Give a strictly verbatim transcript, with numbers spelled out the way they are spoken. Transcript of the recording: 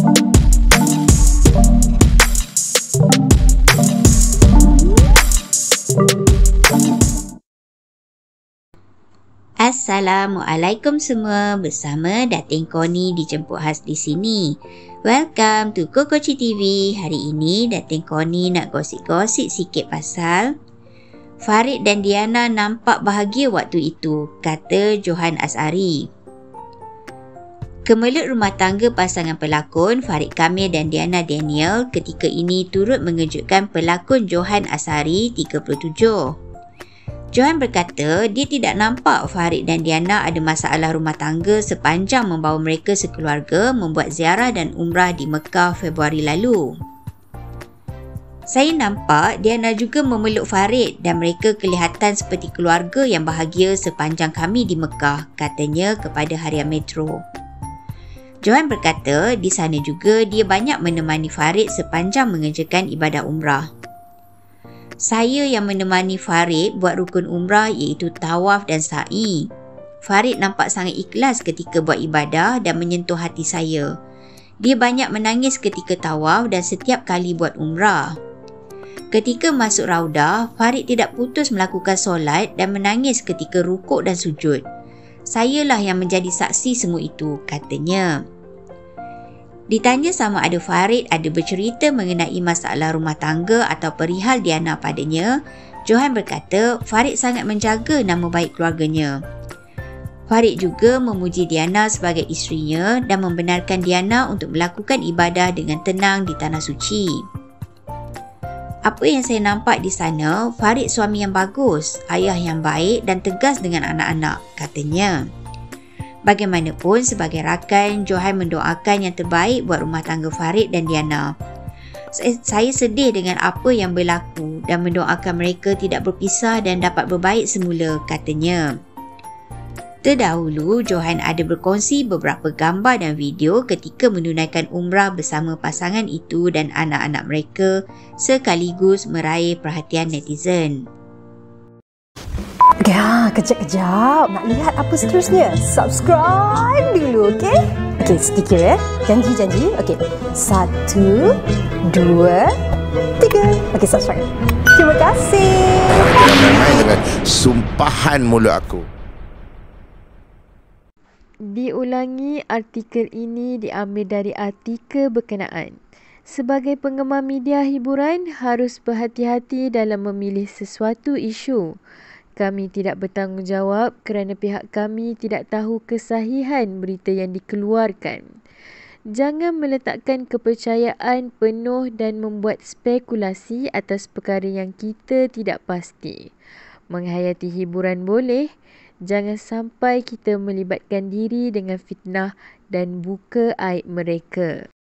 Assalamualaikum semua, bersama Datin Connie dijemput khas di sini. Welcome to Kokoci T V. Hari ini Datin Connie nak gosip-gosip sikit pasal Farid dan Diana nampak bahagia waktu itu, kata Johan Azhari. Kemelut rumah tangga pasangan pelakon Farid Kamil dan Diana Daniel ketika ini turut mengejutkan pelakon Johan Azhari, tiga puluh tujuh. Johan berkata dia tidak nampak Farid dan Diana ada masalah rumah tangga sepanjang membawa mereka sekeluarga membuat ziarah dan umrah di Mekah Februari lalu. Saya nampak Diana juga memeluk Farid dan mereka kelihatan seperti keluarga yang bahagia sepanjang kami di Mekah, katanya kepada Harian Metro. Johan berkata di sana juga dia banyak menemani Farid sepanjang mengerjakan ibadah umrah. Saya yang menemani Farid buat rukun umrah iaitu tawaf dan sa'i. Farid nampak sangat ikhlas ketika buat ibadah dan menyentuh hati saya. Dia banyak menangis ketika tawaf dan setiap kali buat umrah. Ketika masuk raudah, Farid tidak putus melakukan solat dan menangis ketika rukuk dan sujud. Sayalah yang menjadi saksi semua itu, katanya. Ditanya sama ada Farid ada bercerita mengenai masalah rumah tangga atau perihal Diana padanya, Johan berkata Farid sangat menjaga nama baik keluarganya. Farid juga memuji Diana sebagai isterinya dan membenarkan Diana untuk melakukan ibadah dengan tenang di Tanah Suci. Apa yang saya nampak di sana, Farid suami yang bagus, ayah yang baik dan tegas dengan anak-anak, katanya. Bagaimanapun, sebagai rakan, Johan mendoakan yang terbaik buat rumah tangga Farid dan Diana. Saya sedih dengan apa yang berlaku dan mendoakan mereka tidak berpisah dan dapat berbaik semula, katanya. Terdahulu, Johan ada berkongsi beberapa gambar dan video ketika menunaikan umrah bersama pasangan itu dan anak-anak mereka sekaligus meraih perhatian netizen. Okay, ha, kejap-kejap. Nak lihat apa seterusnya? Subscribe dulu, okey? Okey, sedikit ya. Janji-janji. Okey. Satu, dua, tiga. Okey, subscribe. Terima kasih. Jangan main-main dengan sumpahan mulut aku. Diulangi, artikel ini diambil dari artikel berkenaan. Sebagai penggemar media hiburan, harus berhati-hati dalam memilih sesuatu isu. Kami tidak bertanggungjawab kerana pihak kami tidak tahu kesahihan berita yang dikeluarkan. Jangan meletakkan kepercayaan penuh dan membuat spekulasi atas perkara yang kita tidak pasti. Menghayati hiburan boleh, jangan sampai kita melibatkan diri dengan fitnah dan buka aib mereka.